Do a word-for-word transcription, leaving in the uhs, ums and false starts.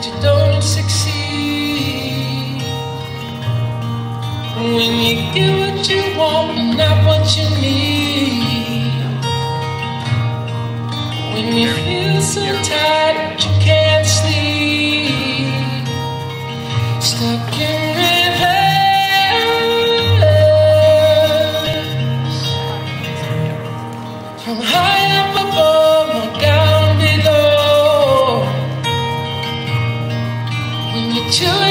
you don't succeed. When you get what you want, not what you need. When you feel so tired that you can't sleep, stuck in reverse, from high up above or down below. When you're chilling